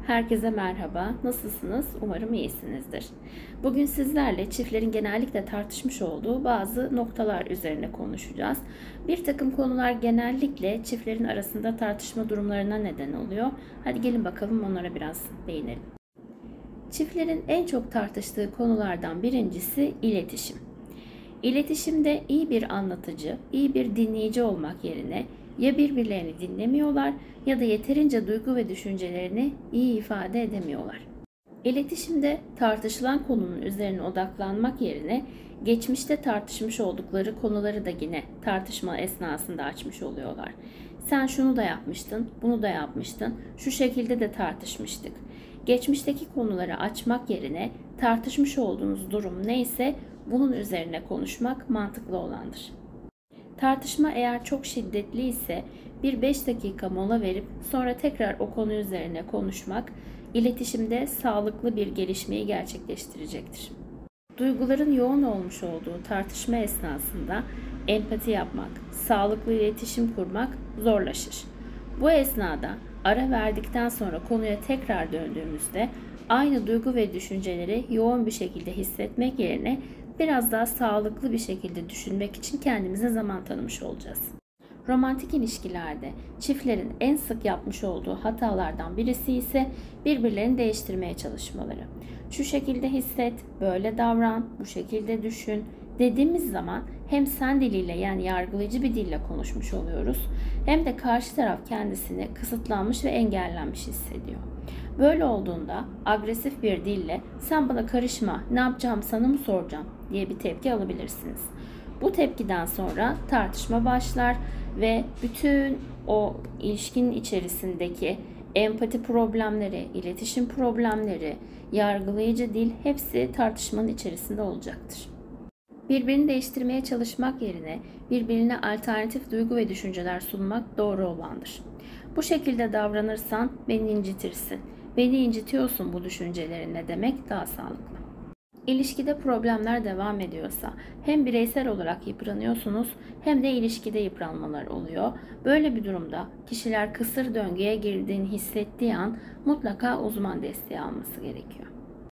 Herkese merhaba. Nasılsınız? Umarım iyisinizdir. Bugün sizlerle çiftlerin genellikle tartışmış olduğu bazı noktalar üzerine konuşacağız. Bir takım konular genellikle çiftlerin arasında tartışma durumlarına neden oluyor. Hadi gelin bakalım onlara biraz değinelim. Çiftlerin en çok tartıştığı konulardan birincisi iletişim. İletişimde iyi bir anlatıcı, iyi bir dinleyici olmak yerine ya birbirlerini dinlemiyorlar ya da yeterince duygu ve düşüncelerini iyi ifade edemiyorlar. İletişimde tartışılan konunun üzerine odaklanmak yerine geçmişte tartışmış oldukları konuları da yine tartışma esnasında açmış oluyorlar. Sen şunu da yapmıştın, bunu da yapmıştın, şu şekilde de tartışmıştık. Geçmişteki konuları açmak yerine tartışmış olduğunuz durum neyse bunun üzerine konuşmak mantıklı olandır. Tartışma eğer çok şiddetli ise bir 5 dakika mola verip sonra tekrar o konu üzerine konuşmak iletişimde sağlıklı bir gelişmeyi gerçekleştirecektir. Duyguların yoğun olmuş olduğu tartışma esnasında empati yapmak, sağlıklı iletişim kurmak zorlaşır. Bu esnada ara verdikten sonra konuya tekrar döndüğümüzde aynı duygu ve düşünceleri yoğun bir şekilde hissetmek yerine biraz daha sağlıklı bir şekilde düşünmek için kendimize zaman tanımış olacağız. Romantik ilişkilerde çiftlerin en sık yapmış olduğu hatalardan birisi ise birbirlerini değiştirmeye çalışmaları. Şu şekilde hisset, böyle davran, bu şekilde düşün dediğimiz zaman hem sen diliyle yani yargılayıcı bir dille konuşmuş oluyoruz hem de karşı taraf kendisini kısıtlanmış ve engellenmiş hissediyor. Böyle olduğunda agresif bir dille sen bana karışma, ne yapacağım sana mı soracağım diye bir tepki alabilirsiniz. Bu tepkiden sonra tartışma başlar ve bütün o ilişkinin içerisindeki empati problemleri, iletişim problemleri, yargılayıcı dil hepsi tartışmanın içerisinde olacaktır. Birbirini değiştirmeye çalışmak yerine birbirine alternatif duygu ve düşünceler sunmak doğru olandır. Bu şekilde davranırsan beni incitirsin. Beni incitiyorsun bu düşüncelerinle demek daha sağlıklı. İlişkide problemler devam ediyorsa hem bireysel olarak yıpranıyorsunuz hem de ilişkide yıpranmalar oluyor. Böyle bir durumda kişiler kısır döngüye girdiğini hissettiği an mutlaka uzman desteği alması gerekiyor.